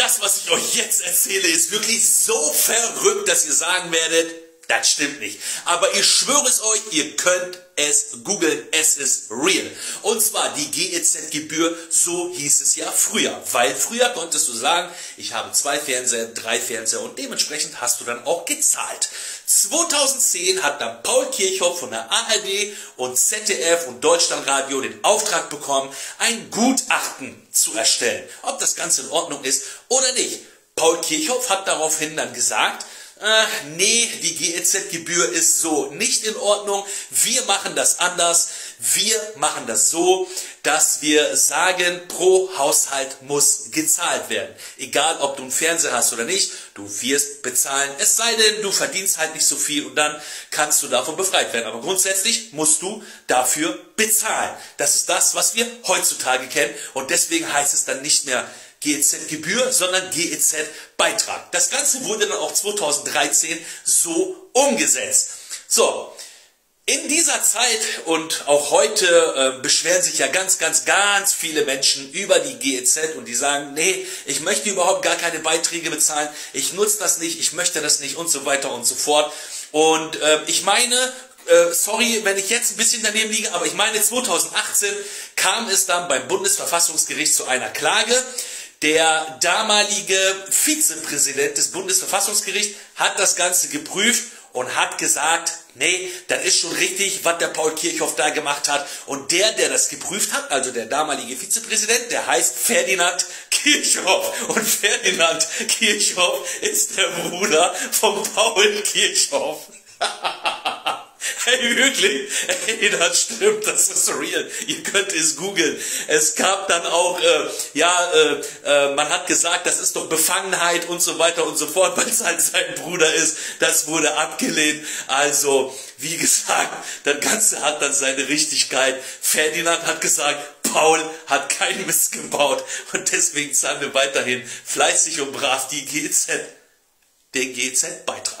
das, was ich euch jetzt erzähle, ist wirklich so verrückt, dass ihr sagen werdet, das stimmt nicht. Aber ich schwöre es euch, ihr könnt es googeln, es ist real. Und zwar die GEZ-Gebühr, so hieß es ja früher. Weil früher konntest du sagen, ich habe 2 Fernseher, 3 Fernseher und dementsprechend hast du dann auch gezahlt. 2010 hat dann Paul Kirchhoff von der ARD und ZDF und Deutschlandradio den Auftrag bekommen, ein Gutachten zu erstellen, ob das Ganze in Ordnung ist oder nicht. Paul Kirchhoff hat daraufhin dann gesagt, nee, die GEZ-Gebühr ist so nicht in Ordnung, wir machen das anders, wir machen das so, dass wir sagen, pro Haushalt muss gezahlt werden. Egal, ob du einen Fernseher hast oder nicht, du wirst bezahlen, es sei denn, du verdienst halt nicht so viel und dann kannst du davon befreit werden. Aber grundsätzlich musst du dafür bezahlen. Das ist das, was wir heutzutage kennen und deswegen heißt es dann nicht mehr GEZ-Gebühr, sondern GEZ-Beitrag. Das Ganze wurde dann auch 2013 so umgesetzt. So, in dieser Zeit und auch heute beschweren sich ja ganz viele Menschen über die GEZ und die sagen, nee, ich möchte überhaupt gar keine Beiträge bezahlen, ich nutze das nicht, ich möchte das nicht und so weiter und so fort. Und ich meine, sorry, wenn ich jetzt ein bisschen daneben liege, aber ich meine 2018 kam es dann beim Bundesverfassungsgericht zu einer Klage. Der damalige Vizepräsident des Bundesverfassungsgerichts hat das Ganze geprüft und hat gesagt, nee, das ist schon richtig, was der Paul Kirchhoff da gemacht hat. Und der das geprüft hat, also der damalige Vizepräsident, der heißt Ferdinand Kirchhoff. Und Ferdinand Kirchhoff ist der Bruder von Paul Kirchhoff. Hey, wirklich, hey, das stimmt, das ist real. Ihr könnt es googeln. Es gab dann auch, man hat gesagt, das ist doch Befangenheit und so weiter und so fort, weil es halt sein Bruder ist. Das wurde abgelehnt. Also, wie gesagt, das Ganze hat dann seine Richtigkeit. Ferdinand hat gesagt, Paul hat keinen Mist gebaut und deswegen zahlen wir weiterhin fleißig und brav den GEZ-Beitrag.